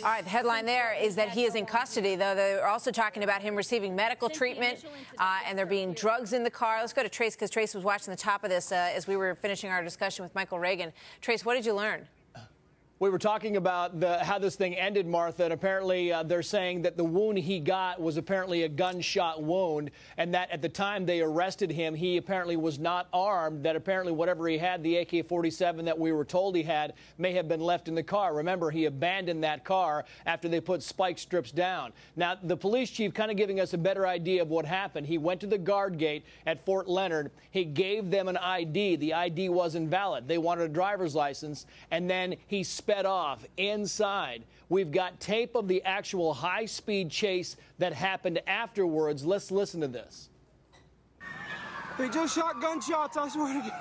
All right, the headline there is that he is in custody, though they're also talking about him receiving medical treatment and there being drugs in the car. Let's go to Trace, because Trace was watching the top of this as we were finishing our discussion with Michael Reagan. Trace, what did you learn? We were talking about how this thing ended, Martha, and apparently they're saying that the wound he got was apparently a gunshot wound, and that at the time they arrested him, he apparently was not armed, that apparently whatever he had, the AK-47 that we were told he had, may have been left in the car. Remember, he abandoned that car after they put spike strips down. Now, the police chief kind of giving us a better idea of what happened. He went to the guard gate at Fort Leonard. He gave them an ID. The ID wasn't valid. They wanted a driver's license, and then he sped off. Inside, we've got tape of the actual high-speed chase that happened afterwards. Let's listen to this. They just shot gunshots, I swear to God.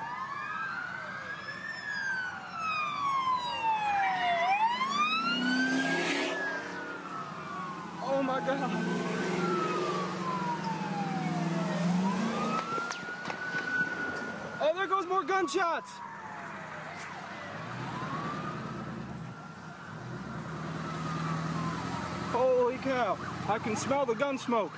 Oh my God. Oh, there goes more gunshots. Holy cow, I can smell the gun smoke.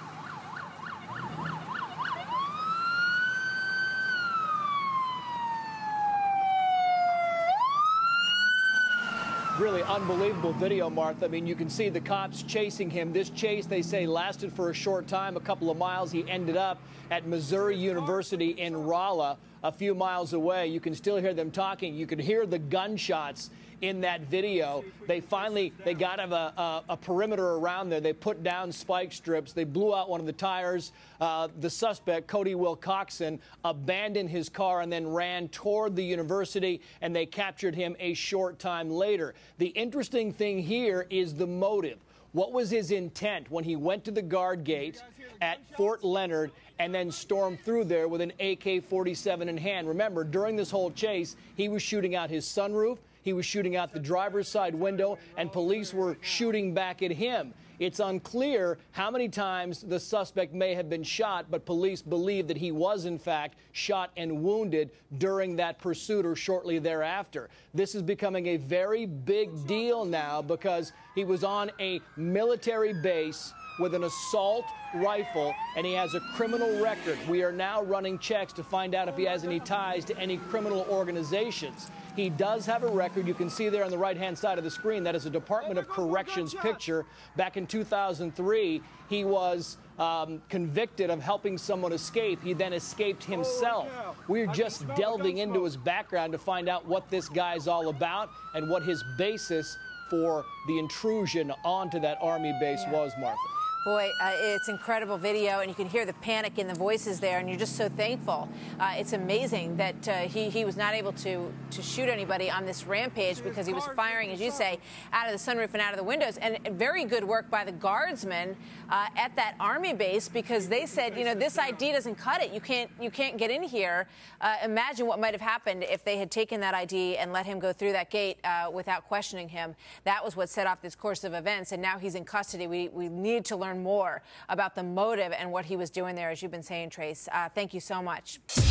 Really unbelievable video, Martha. I mean, you can see the cops chasing him. This chase, they say, lasted for a short time, a couple of miles. He ended up at Missouri University in Rolla, a few miles away. You can still hear them talking. You can hear the gunshots in that video. They got a perimeter around there. They put down spike strips. They blew out one of the tires. The suspect, Cody Wilcoxon, abandoned his car and then ran toward the university, and they captured him a short time later. The interesting thing here is the motive. What was his intent when he went to the guard gate at Fort Leonard and then stormed through there with an AK-47 in hand? Remember, during this whole chase, he was shooting out his sunroof. He was shooting out the driver's side window, and police were shooting back at him. It's unclear how many times the suspect may have been shot, but police believe that he was, in fact, shot and wounded during that pursuit or shortly thereafter. This is becoming a very big deal now because he was on a military base with an assault rifle, and he has a criminal record. We are now running checks to find out if he has any ties to any criminal organizations. He does have a record. You can see there on the right-hand side of the screen, that is a Department of Corrections picture. Back in 2003, he was convicted of helping someone escape. He then escaped himself. We're just delving into his background to find out what this guy's all about and what his basis for the intrusion onto that Army base was, Martha. Boy, it's incredible video, and you can hear the panic in the voices there, and you're just so thankful. It's amazing that he was not able to shoot anybody on this rampage because he was firing, as you say, out of the sunroof and out of the windows. And very good work by the guardsmen at that Army base, because they said, you know, this ID doesn't cut it. You can't get in here. Imagine what might have happened if they had taken that ID and let him go through that gate without questioning him. That was what set off this course of events, and now he's in custody. We need to learn more about the motive and what he was doing there, as you've been saying, Trace. Thank you so much.